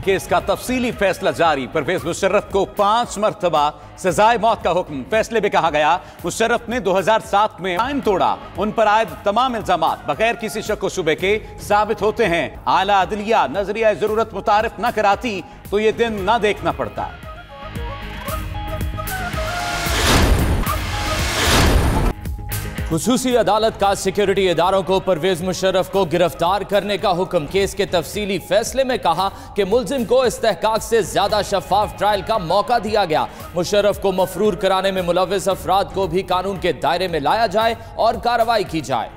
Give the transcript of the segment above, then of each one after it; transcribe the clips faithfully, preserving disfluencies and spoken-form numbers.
Case का तफसीली फैसला जारी। परवेज मुशर्रफ को पांच मरतबा सजाए मौत का हुक्म। फैसले में कहा गया, मुशर्रफ ने दो हजार सात में आइन तोड़ा। उन पर आयद तमाम इल्जामात बगैर किसी शक व शुबे के साबित होते हैं। आला अदलिया नजरिया जरूरत मुतारिफ न कराती तो ये दिन न देखना पड़ता। खुसूसी अदालत का सिक्योरिटी इदारों को परवेज मुशर्रफ को गिरफ्तार करने का हुक्म। केस के तफसीली फैसले में कहा कि मुल्जिम को इस्तेहकाक से ज्यादा शफाफ ट्रायल का मौका दिया गया। मुशर्रफ को मफरूर कराने में मुलव्विस अफराद को भी कानून के दायरे में लाया जाए और कार्रवाई की जाए।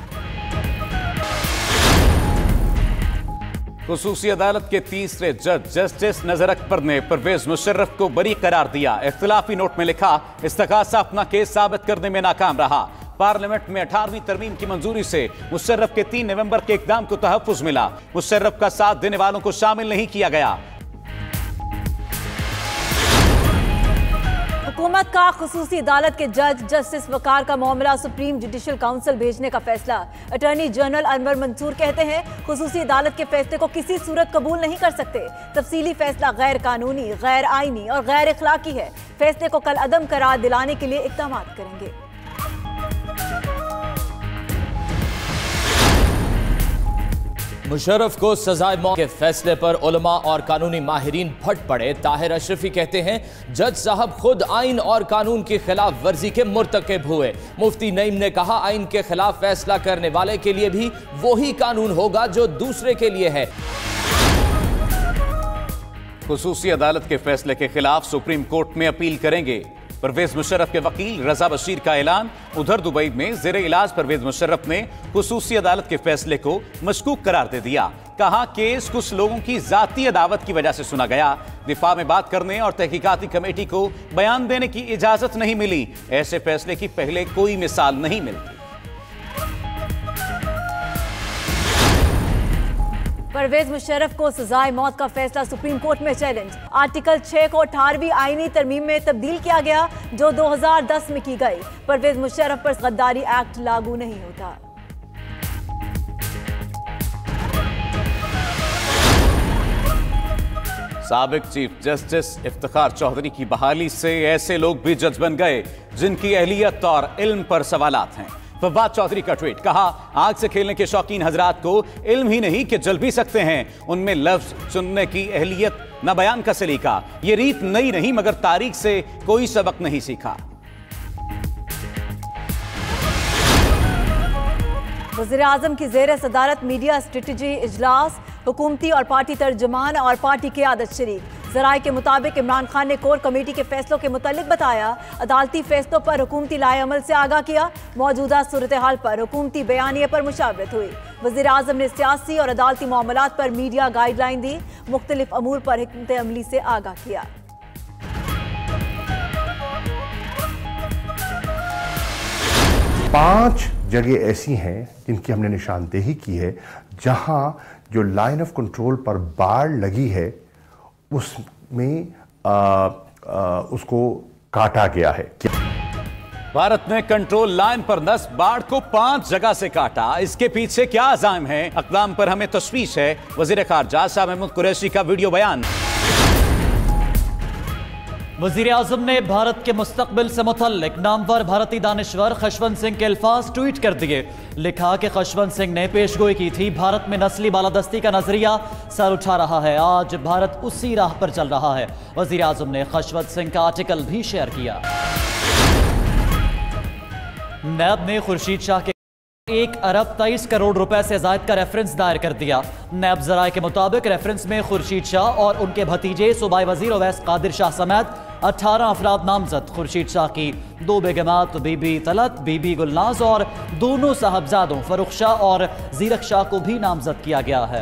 खुसूसी अदालत के तीसरे जज जस्टिस नजर अकबर ने परवेज मुशर्रफ को बरी करार दिया। इख्तिलाफी नोट में लिखा, इस्तगासा अपना केस साबित करने में नाकाम रहा। पार्लियामेंट में अठारहवीं तरमीम की मंजूरी से मुशर्रफ के तीन नवंबर के इकदाम को तहफ्फुज मिला। मुशर्रफ का साथ देने वालों को शामिल नहीं किया गया। हुकूमत का खुसूसी अदालत के जज जस्टिस वकार का मामला सुप्रीम जुडिशल काउंसिल भेजने का फैसला। अटॉर्नी जनरल अनवर मंसूर कहते हैं, खुसूसी अदालत के फैसले को किसी सूरत कबूल नहीं कर सकते। तफसीली फैसला गैर कानूनी, गैर आईनी और गैर इखलाकी है। फैसले को कल अदम करार दिलाने के लिए इक़दाम करेंगे। मुशर्रफ को सजाए मौत के फैसले पर उलमा और कानूनी माहिरीन फट पड़े। ताहिर अशरफी कहते हैं, जज साहब खुद आइन और कानून की खिलाफ वर्जी के मुर्तकिब हुए। मुफ्ती नईम ने कहा, आइन के खिलाफ फैसला करने वाले के लिए भी वही कानून होगा जो दूसरे के लिए है। खुसूसी अदालत के फैसले के खिलाफ सुप्रीम कोर्ट में अपील करेंगे। परवेज मुशर्रफ के वकील रजा बशीर का ऐलान। उधर दुबई में जेरे इलाज परवेज मुशर्रफ ने खुसूसी अदालत के फैसले को मशकूक करार दे दिया। कहा, केस कुछ लोगों की जाती अदावत की वजह से सुना गया। दिफा में बात करने और तहकीकाती कमेटी को बयान देने की इजाजत नहीं मिली। ऐसे फैसले की पहले कोई मिसाल नहीं मिलती। परवेज मुशर्रफ को सजाए मौत का फैसला सुप्रीम कोर्ट में चैलेंज। आर्टिकल छह को अठारहवीं आईनी तरमीम में तब्दील किया गया जो दो हजार दस में की गई। परवेज मुशर्रफ पर गद्दारी एक्ट लागू नहीं होता। साबिक चीफ जस्टिस इफ्तिखार चौधरी की बहाली से ऐसे लोग भी जज बन गए जिनकी अहलियत और इल्म पर सवालात हैं। फवाद चौधरी का ट्वीट, कहा, आग से खेलने के शौकीन हजरात को इल्म ही नहीं कि जल भी सकते हैं। उनमें लफ्ज चुनने की अहलियत न बयान का सलीका। ये रीत नई नहीं मगर तारीख से कोई सबक नहीं सीखा। वज़ीर आज़म की ज़ेर सदारत मीडिया स्ट्रेटजी इजलास। हुकूमती और पार्टी तर्जुमान और पार्टी क़यादत शरीक। ज़राए के मुताबिक इमरान खान ने कोर कमेटी के फैसलों के मुतालिक बताया, अदालती फैसलों पर हुकूमती लाए अमल से आगाह किया। मौजूदा सूरत हाल पर हुकूमती बयानिए पर मुशावरत हुई। वज़ीर आज़म ने सियासी और अदालती मामलात पर मीडिया गाइडलाइन दी। मुख्तलिफ अमूर पर हिकमत अमली से आगाह किया। पांच जगह ऐसी हैं जिनकी हमने निशानदेही की है, जहां जो लाइन ऑफ कंट्रोल पर बाड़ लगी है उसमें आ, आ, उसको काटा गया है। भारत ने कंट्रोल लाइन पर नस्ब बाढ़ को पांच जगह से काटा। इसके पीछे क्या अज़ाम है? अक़दाम पर हमें तशवीश है। वज़ीर ख़ारजा शाह महमूद कुरैशी का वीडियो बयान। वज़ीर आज़म ने भारत के मुस्तक़बिल से मुतल्लिक नामवर भारतीय दानिश्वर खशवंत सिंह के अल्फाज ट्वीट कर दिए। लिखा कि खशवंत सिंह ने पेशगोई की थी, भारत में नस्ली बालादस्ती का नजरिया सर उठा रहा है। आज भारत उसी राह पर चल रहा है। वज़ीर आज़म ने खशवंत सिंह का आर्टिकल भी शेयर किया। नैब ने खुर्शीद शाह के एक अरब तेईस करोड़ रुपए से जायद का रेफरेंस दायर कर दिया। नैब ज़राए के मुताबिक रेफरेंस में खुर्शीद शाह और उनके भतीजे सूबाई वजीर अवैस कादिर शाह समेत अठारह अफराद नामजद। खुर्शीद शाह की दो बेगमात बीबी तलत, बीबी गुलनाज और दोनों साहबजादों फरुख शाह और जीरक शाह को भी नामजद किया गया है।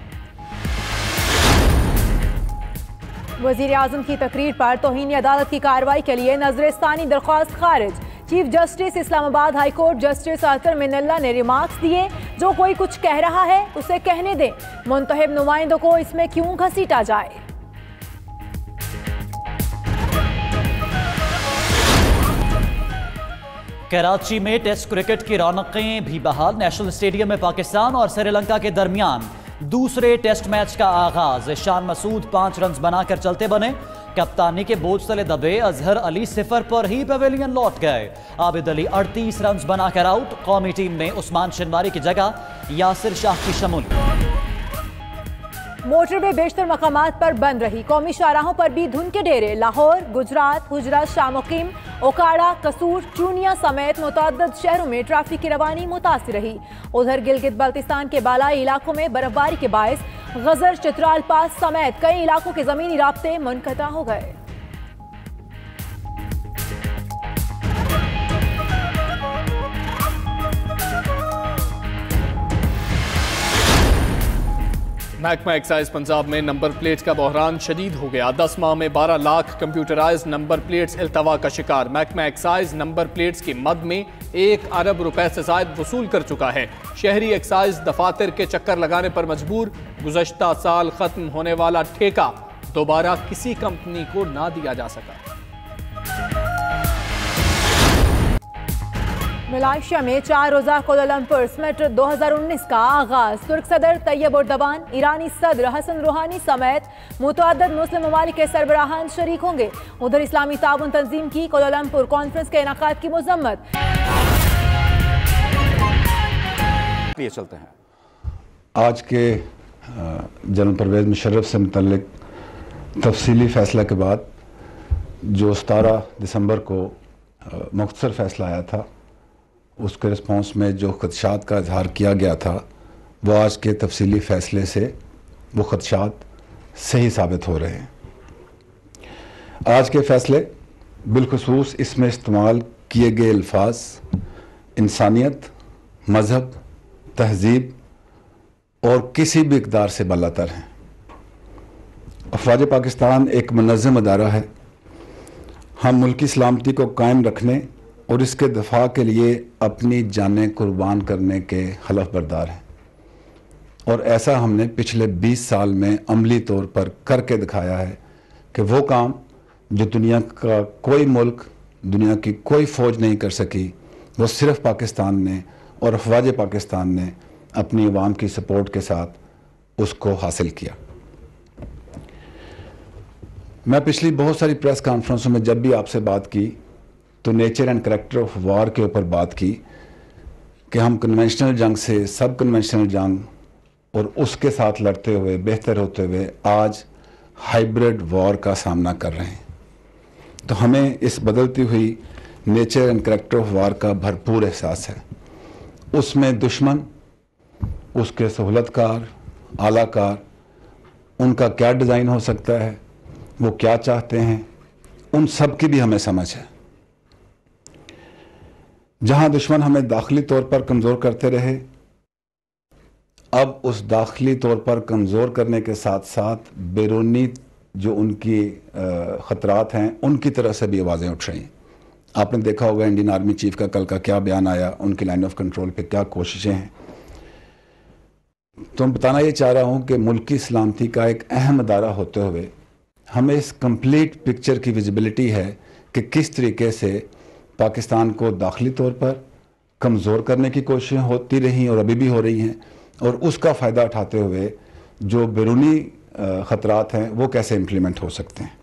वज़ीर आज़म की तकरीर पर तौहीन अदालत की कार्रवाई के लिए नजरस्तानी दरख्वास्त खारिज। Chief justice Islamabad high court justice Athar Minallah ने रिमार्क्स दिए, जो कोई कुछ कह रहा है उसे कहने दें, मुंतखब नुमाइंदों को इसमें क्यों घसीटा जाए। कराची में टेस्ट क्रिकेट की रौनकें भी बहाल। नेशनल स्टेडियम में पाकिस्तान और श्रीलंका के दरमियान दूसरे टेस्ट मैच का आगाज। ईशान मसूद पांच रन बनाकर चलते बने। कप्तानी के बोझ तले दबे अजहर अली सिफर पर ही पवेलियन लौट गए। आबिद अली अड़तीस रन बनाकर आउट। कौमी टीम में उस्मान शनवारी की जगह यासिर शाह की शमूलियत। मोटरवे बेशतर मकामात पर बंद रही। कौमी शाहराहों पर भी धुंध के डेरे। लाहौर, गुजरात, हुजरात, शामुकीम, ओकाड़ा, कसूर, चूनिया समेत मुतअद्दिद शहरों में ट्रैफिक की रवानी मुतासिर रही। उधर गिलगित बल्तिस्तान के बालाई इलाकों में बर्फबारी के बायस गजर, चित्राल पास समेत कई इलाकों के जमीनी राब्ते मुनक़ता हो गए। महकमा एक्साइज पंजाब में नंबर प्लेट का बहरान शदीद हो गया। दस माह में बारह लाख कंप्यूटराइज नंबर प्लेट्स इल्तवा का शिकार। महकमा एक्साइज नंबर प्लेट्स की मद में एक अरब रुपए से जायद वसूल कर चुका है। शहरी एक्साइज दफातर के चक्कर लगाने पर मजबूर। गुज़श्ता साल खत्म होने वाला ठेका दोबारा किसी कंपनी को ना दिया जा सका। मलेशिया में चार रोजा कोलालमपुर समिट दो हज़ार उन्नीस का आगाज। तुर्क सदर तैयब उर्दवान, ईरानी सदर हसन रूहानी समेत मुतअद्दिद मुस्लिम ममालिक के सरबराहान शरीक होंगे। उधर इस्लामी ताउन तंजीम की कोलालमपुर कॉन्फ्रेंस के इनाकाद की मजम्मत। ये चलते हैं आज के जनरल परवेज मुशर्रफ से मुतल्लिक तफसीली फैसला के बाद जो सतारह दिसंबर को मुख्तसर फैसला आया था, उसके रिस्पॉन्स में जो खदशात का इजहार किया गया था, वो आज के तफसीली फ़ैसले से वो खदशात सही साबित हो रहे हैं। आज के फ़ैसले बिलखुसूस इसमें इस्तेमाल किए गए अल्फाज इंसानियत, मज़हब, तहज़ीब और किसी भी इक़दार से बालातर हैं। अफ़वाज पाकिस्तान एक मुनज़्ज़म अदारा है। हम मुल्की सलामती को कायम रखने और इसके दफा के लिए अपनी जानें कुर्बान करने के हलफ बरदार हैं, और ऐसा हमने पिछले बीस साल में अमली तौर पर करके दिखाया है कि वो काम जो दुनिया का कोई मुल्क, दुनिया की कोई फ़ौज नहीं कर सकी, वो सिर्फ़ पाकिस्तान ने और अफ़वाज पाकिस्तान ने अपनी अवाम की सपोर्ट के साथ उसको हासिल किया। मैं पिछली बहुत सारी प्रेस कॉन्फ्रेंसों में जब भी आपसे बात की तो nature and character of war के ऊपर बात की कि हम कन्वेंशनल जंग से सब कन्वेंशनल जंग और उसके साथ लड़ते हुए बेहतर होते हुए आज हाइब्रिड वॉर का सामना कर रहे हैं। तो हमें इस बदलती हुई nature and character of war का भरपूर एहसास है। उसमें दुश्मन, उसके सहूलतकार, आलाकार, उनका क्या डिज़ाइन हो सकता है, वो क्या चाहते हैं, उन सब की भी हमें समझ है। जहां दुश्मन हमें दाखिली तौर पर कमज़ोर करते रहे, अब उस दाखिली तौर पर कमज़ोर करने के साथ साथ बैरूनी जो उनकी ख़तरात हैं, उनकी तरफ से भी आवाज़ें उठ रही हैं। आपने देखा होगा इंडियन आर्मी चीफ का कल का क्या बयान आया, उनकी लाइन ऑफ कंट्रोल पे क्या कोशिशें हैं। तो मैं बताना ये चाह रहा हूँ कि मुल्की सलामती का एक अहम अदारा होते हुए हमें इस कंप्लीट पिक्चर की विजिबिलिटी है कि किस तरीके से पाकिस्तान को दाखिली तौर पर कमज़ोर करने की कोशिशें होती रही और अभी भी हो रही हैं, और उसका फ़ायदा उठाते हुए जो बैरूनी ख़तरात हैं वो कैसे इम्प्लीमेंट हो सकते हैं।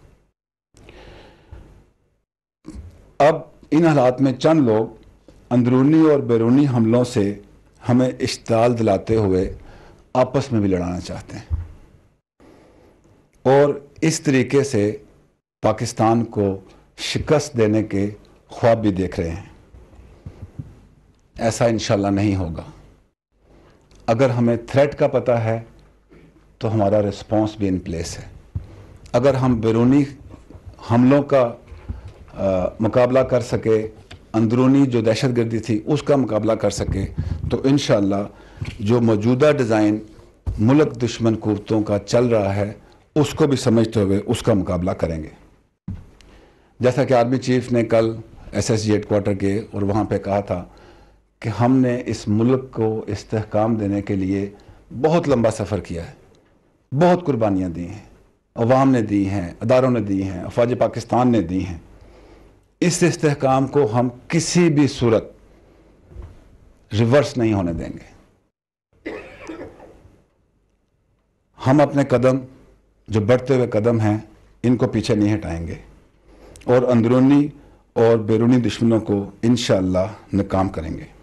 अब इन हालात में चंद लोग अंदरूनी और बैरूनी हमलों से हमें इश्ताल दिलाते हुए आपस में भी लड़ाना चाहते हैं, और इस तरीके से पाकिस्तान को शिकस्त देने के ख्वाब भी देख रहे हैं। ऐसा इंशाल्लाह नहीं होगा। अगर हमें थ्रेट का पता है तो हमारा रिस्पांस भी इन प्लेस है। अगर हम बैरूनी हमलों का आ, मुकाबला कर सके, अंदरूनी जो दहशतगर्दी थी उसका मुकाबला कर सके, तो इंशाल्लाह जो मौजूदा डिज़ाइन मुल्क दुश्मन कुव्वतों का चल रहा है उसको भी समझते हुए उसका मुकाबला करेंगे। जैसा कि आर्मी चीफ ने कल एस एस जी हेडक्वार्टर गए और वहाँ पे कहा था कि हमने इस मुल्क को इस्तेहकाम देने के लिए बहुत लंबा सफ़र किया है, बहुत कुर्बानियाँ दी हैं, अवाम ने दी हैं, अदारों ने दी हैं, अफ़वाज पाकिस्तान ने दी हैं। इस इस्तेहकाम को हम किसी भी सूरत रिवर्स नहीं होने देंगे। हम अपने कदम जो बढ़ते हुए कदम हैं इनको पीछे नहीं हटाएंगे और अंदरूनी और बैरूनी दुश्मनों को इंशाअल्लाह नाकाम करेंगे।